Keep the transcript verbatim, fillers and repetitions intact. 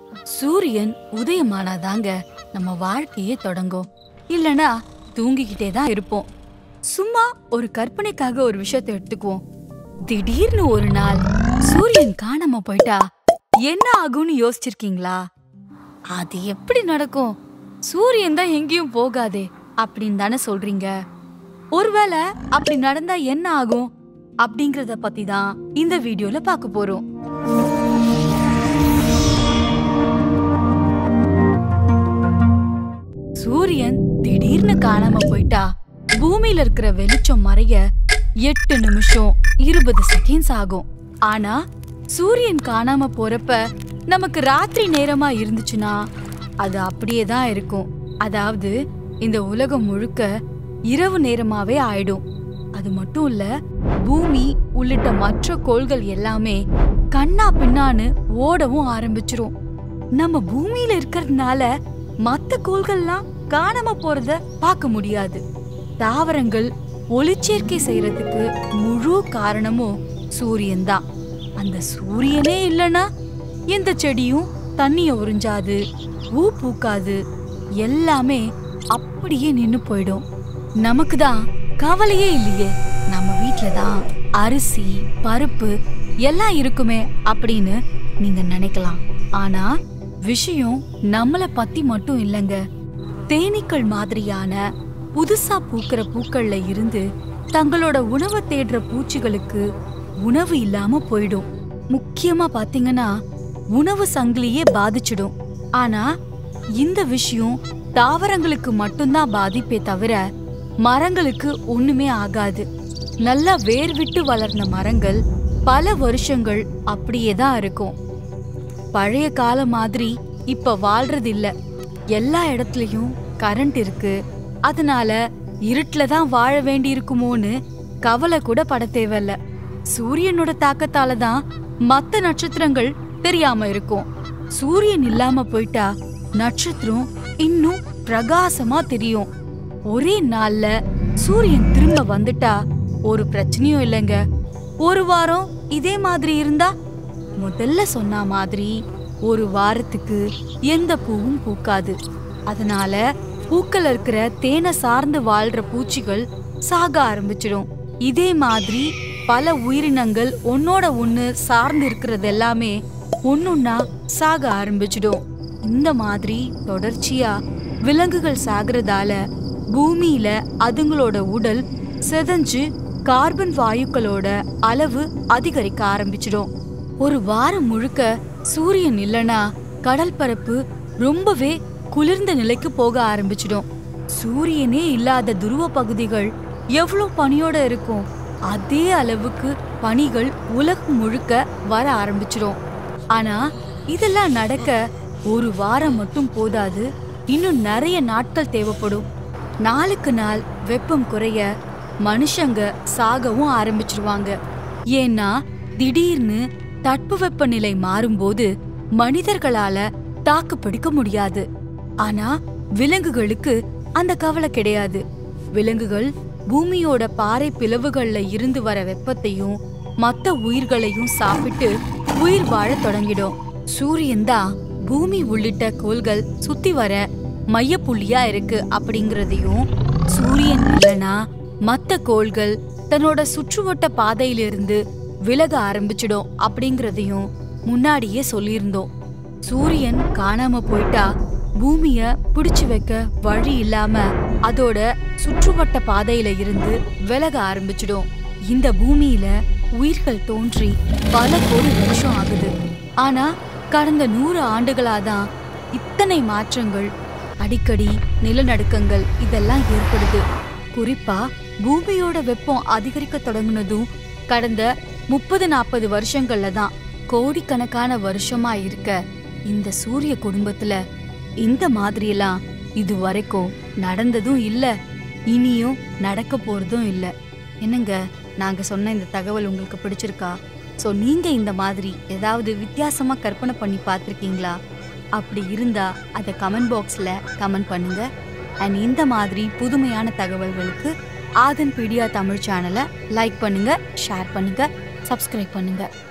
சூரியன் உதயமானாதாங்க நம்ம வாழ்க்கையே தொடங்கும். இல்லனா தூங்கிக்கிட்டே தான் இருப்போம். சும்மா ஒரு கற்பனைக்காக ஒரு விஷயத்தை எடுத்துக்குவோம். திடீர்னு ஒரு நாள் சூரியன் காணாம போயிட்டா என்ன ஆகும்னு யோசிச்சிருக்கீங்களா? அது எப்படி நடக்கும்? சூரியன் தான் எங்கேயும் போகாதே அப்படின்னு தானே சொல்றீங்க. ஒருவேளை அப்படி நடந்தா என்ன ஆகும் அப்படிங்கறத பத்தி தான் இந்த வீடியோல பார்க்க போறோம். சூரியன் திடீர்னு காணாம போயிட்டா பூமியில இருக்கிற வெளிச்சம் மறைய எட்டு நிமிஷம் இருபது செகண்ட்ஸ் ஆகும். ஆனா சூரியன் காணாம போறப்ப நமக்கு ராத்திரி நேரமா இருந்துச்சுன்னா அது அப்படியே தான் இருக்கும். அதாவது இந்த உலகம் முழுக்க இரவு நேரமாவே ஆயிடும். அது மட்டும் இல்ல, பூமி உள்ளிட்ட மற்ற கோள்கள் எல்லாமே கண்ணா பின்னான்னு ஓடவும் ஆரம்பிச்சிரும். நம்ம பூமியில இருக்கிறதுனால மத்த கோள்கள்லாம் காணாம போறத பார்க்க முடியாது. தாவரங்கள் ஒளிச்சேர்க்கை செய்யறதுக்கு முழு காரணமும் சூரியன் தான். அந்த சூரியனே இல்லனா எந்த செடியும் தண்ணிய உறிஞ்சாது, பூ பூக்காது, எல்லாமே அப்படியே நின்னு போயிடும். நமக்கு தான் கவலையே இல்லையே, நம்ம வீட்டுல தான் அரிசி பருப்பு எல்லாம் இருக்குமே அப்படின்னு நீங்க நினைக்கலாம். ஆனா விஷயம் நம்மள பத்தி மட்டும் இல்லங்க. தேனீக்கள் மாதிரியான புதுசா பூக்கிற பூக்கள்ல இருந்து தங்களோட உணவை தேடுற பூச்சிகளுக்கு உணவு இல்லாம போயிடும். முக்கியமா பாத்தீங்கன்னா உணவு சங்கிலியே பாதிச்சிடும். ஆனா இந்த விஷயம் தாவரங்களுக்கு மட்டும்தான் பாதிப்பே தவிர மரங்களுக்கு ஒண்ணுமே ஆகாது. நல்லா வேர் விட்டு வளர்ந்த மரங்கள் பல வருஷங்கள் அப்படியே தான் இருக்கும். பழைய கால மாதிரி இப்ப வாழ்றது இல்ல. எல்லா இடத்துலயும் கரண்ட் இருக்கு. அதனால இருட்டுல தான் வாழ வேண்டி இருக்குமோன்னு கவலை கூட பட தேவையில்ல. சூரியனோட தாக்கத்தால தான் மத்த நட்சத்திரங்கள் தெரியாம இருக்கும். சூரியன் இல்லாம போயிட்டா நட்சத்திரம் இன்னும் பிரகாசமா தெரியும். ஒரே நாள்ல சூரியன் திரும்ப வந்துட்டா ஒரு பிரச்சனையும் இல்லைங்க. ஒரு வாரம் இதே மாதிரி இருந்தா முதல்ல சொன்ன மாதிரி ஒரு வாரத்துக்கு எந்த பூவும் பூக்காது. அதனால பூக்கள் இருக்கிற தேனை சார்ந்து வாழ்ற பூச்சிகள் சாக ஆரம்பிச்சிடும். இதே மாதிரி பல உயிரினங்கள் ஒன்னோட ஒண்ணு சார்ந்து இருக்கிறது எல்லாமே ஒன்னொன்னா சாக ஆரம்பிச்சிடும். இந்த மாதிரி தொடர்ச்சியா விலங்குகள் சாகிறதால பூமியில அதுங்களோட உடல் செதஞ்சு கார்பன் வாயுக்களோட அளவு அதிகரிக்க ஆரம்பிச்சிடும். ஒரு வாரம் முழுக்க சூரியன் இல்லனா கடல் பரப்பு ரொம்பவே குளிர்ந்த நிலைக்கு போக ஆரம்பிச்சிடும். சூரியனே இல்லாத துருவ பகுதிகள் எவ்வளவு பனியோட இருக்கும், அதே அளவுக்கு பனிகள் உலகம் முழுக்க வர ஆரம்பிச்சிடும். ஆனா இதெல்லாம் நடக்க ஒரு வாரம் மட்டும் போதாது, இன்னும் நிறைய நாட்கள் தேவைப்படும். நாளுக்கு நாள் வெப்பம் குறைய மனுஷங்க சாகவும் ஆரம்பிச்சிருவாங்க. ஏன்னா திடீர்னு தட்பவெப்ப நிலை மாறும்போது மனிதர்களால தாக்கு பிடிக்க முடியாது. ஆனா விலங்குகளுக்கு அந்த கவலை கிடையாது. விலங்குகள் பூமியோட பாறை பிளவுகள்ல இருந்து வர வெப்பத்தையும் மத்த உயிர்களையும் சாப்பிட்டு உயிர் வாழ தொடங்கிடும். சூரியன் தான் பூமி உள்ளிட்ட கோள்கள் சுத்தி வர மையப்புள்ளியா இருக்கு அப்படிங்கறதையும், சூரியன் இல்லனா மத்த கோள்கள் தன்னோட சுற்றுவட்ட பாதையிலிருந்து விலக ஆரம்பிச்சிடும் அப்படிங்கறதையும் முன்னாடியே சொல்லியிருந்தோம். சூரியன் காணாம போயிட்டா பூமிய பிடிச்சு வைக்க வழி இல்லாம அதோட சுற்றுவட்ட பாதையில இருந்து விலக ஆரம்பிச்சிடும். இந்த பூமியில உயிர்கள் தோன்றி பல கோடி வருஷம் ஆகுது. ஆனா கடந்த நூறு ஆண்டுகளாதான் இத்தனை மாற்றங்கள், அடிக்கடி நிலநடுக்கங்கள் இதெல்லாம் ஏற்படுது. குறிப்பா பூமியோட வெப்பம் அதிகரிக்க தொடங்குனதும் கடந்த முப்பது நாற்பது வருஷங்கள்ல தான். கோடிக்கணக்கான வருஷமா இருக்க இந்த சூரிய குடும்பத்துல இந்த மாதிரியெல்லாம் இது வரைக்கும் நடந்ததும் இல்ல, இனியும் நடக்க போறதும் இல்ல. என்னங்க, நாங்க சொன்ன இந்த தகவல் உங்களுக்கு பிடிச்சிருக்கா? சோ நீங்க இந்த மாதிரி ஏதாவது வித்தியாசமா கற்பனை பண்ணி பார்த்திருக்கீங்களா? அப்படி இருந்தா அதை கமெண்ட் பாக்ஸ்ல கமெண்ட் பண்ணுங்க. அண்ட் இந்த மாதிரி புதுமையான தகவல்களுக்கு ஆதன் பீடியா தமிழ் சேனலை லைக் பண்ணுங்க, ஷேர் பண்ணுங்க, சப்ஸ்கிரைப் பண்ணுங்க.